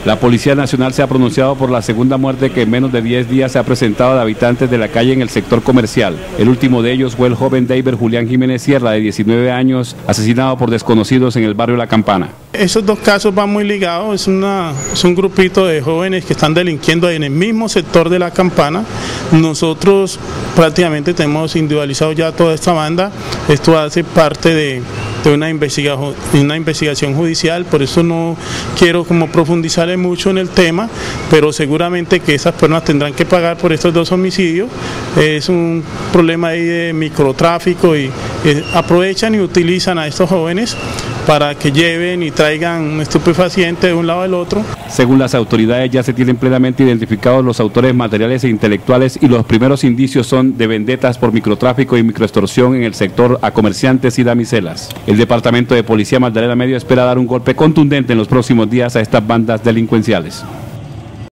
La Policía Nacional se ha pronunciado por la segunda muerte que en menos de 10 días se ha presentado de habitantes de la calle en el sector comercial. El último de ellos fue el joven David Julián Jiménez Sierra, de 19 años, asesinado por desconocidos en el barrio La Campana. Esos dos casos van muy ligados, es un grupito de jóvenes que están delinquiendo en el mismo sector de La Campana. Nosotros prácticamente tenemos individualizado ya toda esta banda, esto hace parte de una investigación judicial, por eso no quiero como profundizar mucho en el tema, pero seguramente que esas personas tendrán que pagar por estos dos homicidios. Es un problema ahí de microtráfico y aprovechan y utilizan a estos jóvenes para que lleven y traigan un estupefaciente de un lado al otro. Según las autoridades, ya se tienen plenamente identificados los autores materiales e intelectuales y los primeros indicios son de vendetas por microtráfico y microextorsión en el sector a comerciantes y damiselas. El Departamento de Policía Magdalena Medio espera dar un golpe contundente en los próximos días a estas bandas delincuenciales.